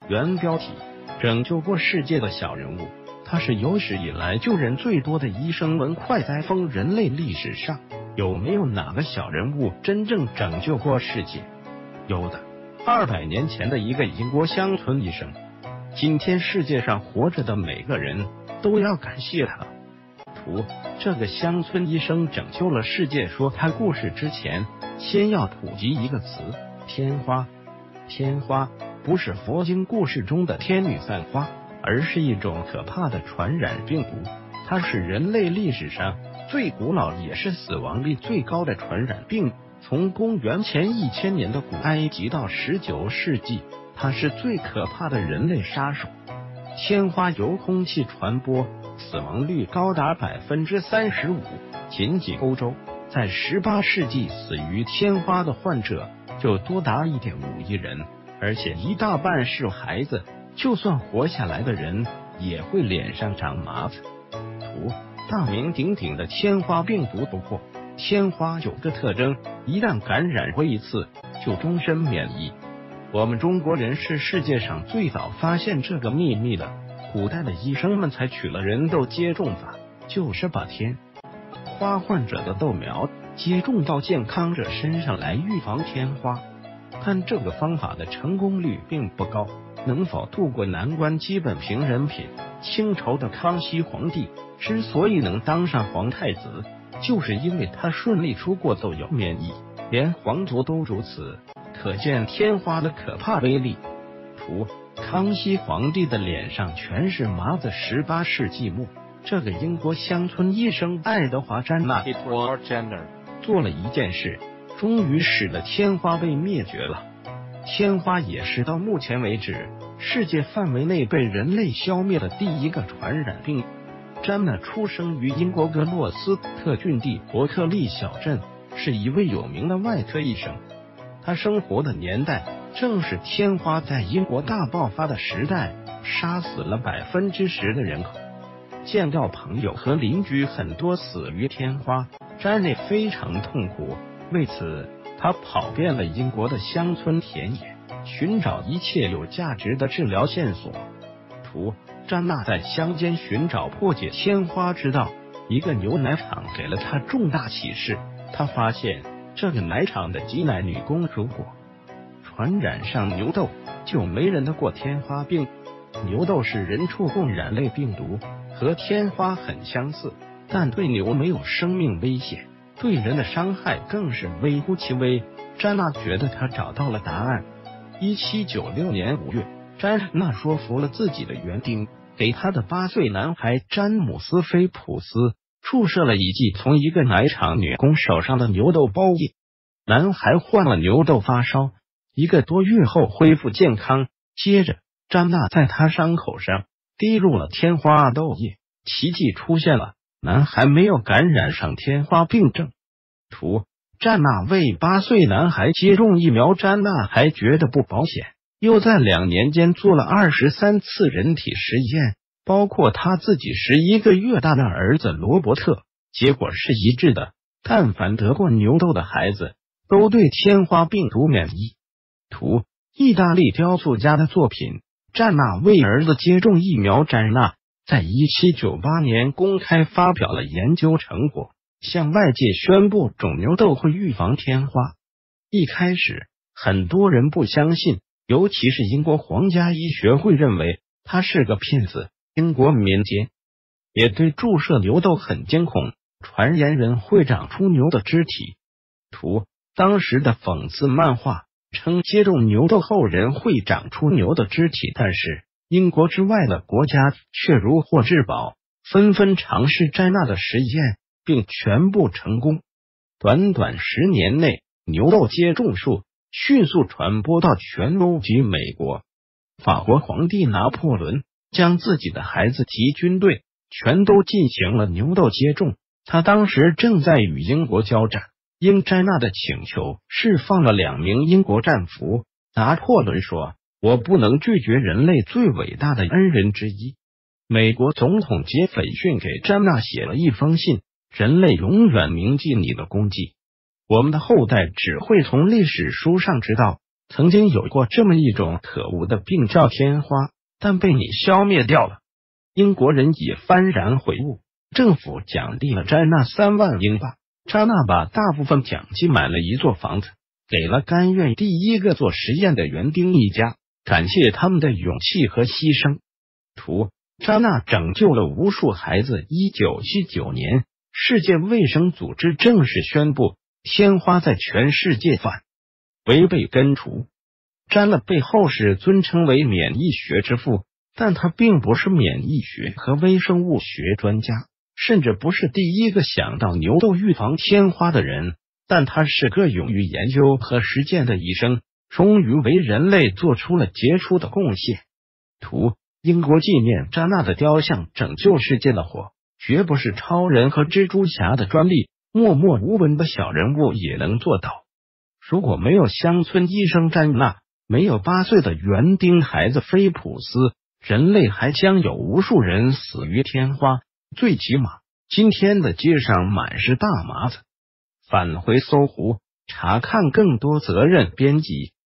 原标题：拯救过世界的小人物。他是有史以来救人最多的医生。文快哉风人类历史上有没有哪个小人物真正拯救过世界？有的。200年前的一个英国乡村医生，今天世界上活着的每个人都要感谢他。图：这个乡村医生拯救了世界。说他故事之前，先要普及一个词：天花。天花不是佛经故事中的天女散花，而是一种可怕的传染病毒。它是人类历史上最古老也是死亡率最高的传染病。从公元前1000年的古埃及到19世纪，它是最可怕的人类杀手。天花由空气传播，死亡率高达35%。仅欧洲，在18世纪死于天花的患者就多达1.5亿人，而且一大半是孩子。就算活下来的人，也会脸上长麻子。图：大名鼎鼎的天花病毒。不过，天花有个特征，一旦感染过一次，就终身免疫。我们中国人是世界上最早发现这个秘密的。古代的医生们采取了人痘接种法，就是把天花患者的痘苗接种到健康者身上来预防天花，但这个方法的成功率并不高。能否渡过难关基本凭人品。清朝的康熙皇帝之所以能当上皇太子，就是因为他顺利出过痘疣免疫，连皇族都如此，可见天花的可怕威力。图：康熙皇帝的脸上全是麻子。18世纪末，这个英国乡村医生爱德华·詹纳做了一件事，终于使得天花被灭绝了。天花也是到目前为止世界范围内被人类消灭的第一个传染病。詹纳出生于英国格洛斯特郡地伯特利小镇，是一位有名的外科医生。他生活的年代正是天花在英国大爆发的时代，杀死了10%的人口。见到朋友和邻居很多死于天花，詹内非常痛苦。为此，他跑遍了英国的乡村田野，寻找一切有价值的治疗线索。图：詹纳在乡间寻找破解天花之道，一个牛奶厂给了他重大启示。他发现这个奶厂的挤奶女工如果传染上牛痘，就没人得过天花病。牛痘是人畜共染类病毒，和天花很相似，但对牛没有生命危险，对人的伤害更是微乎其微。詹纳觉得他找到了答案。1796年5月，詹纳说服了自己的园丁，给他的8岁男孩詹姆斯·菲普斯注射了一剂从一个奶厂女工手上的牛痘包液。男孩患了牛痘发烧，1个多月后恢复健康。接着，詹纳在他伤口上滴入了天花痘液，奇迹出现了，男孩没有感染上天花病症。图：詹纳为8岁男孩接种疫苗，詹纳还觉得不保险，又在2年间做了23次人体实验，包括他自己11个月大的儿子罗伯特，结果是一致的，但凡得过牛痘的孩子都对天花病毒免疫。图：意大利雕塑家的作品，詹纳为儿子接种疫苗。詹纳在1798年公开发表了研究成果，向外界宣布肿牛痘会预防天花。一开始很多人不相信，尤其是英国皇家医学会认为他是个骗子。英国民间也对注射牛痘很惊恐，传言人会长出牛的肢体。图：当时的讽刺漫画称接种牛痘后人会长出牛的肢体，但是英国之外的国家却如获至宝，纷纷尝试詹纳的实验，并全部成功。短短10年内，牛痘接种术迅速传播到全欧及美国。法国皇帝拿破仑将自己的孩子及军队全都进行了牛痘接种，他当时正在与英国交战，应詹纳的请求释放了2名英国战俘。拿破仑说：“我不能拒绝人类最伟大的恩人之一。”美国总统杰斐逊给詹纳写了一封信：“人类永远铭记你的功绩，我们的后代只会从历史书上知道曾经有过这么一种可恶的病叫天花，但被你消灭掉了。英国人也幡然悔悟，政府奖励了詹娜3万英镑，扎娜把大部分奖金买了一座房子，给了甘愿第一个做实验的园丁一家，感谢他们的勇气和牺牲。图：扎娜拯救了无数孩子。1979年，世界卫生组织正式宣布，天花在全世界范围被根除。詹娜被后世尊称为免疫学之父，但他并不是免疫学和微生物学专家，甚至不是第一个想到牛痘预防天花的人，但他是个勇于研究和实践的医生，终于为人类做出了杰出的贡献。图：英国纪念扎娜的雕像，拯救世界的火绝不是超人和蜘蛛侠的专利，默默无闻的小人物也能做到。如果没有乡村医生詹娜，没有8岁的园丁孩子菲普斯，人类还将有无数人死于天花。最起码，今天的街上满是大麻子。返回搜狐，查看更多责任编辑。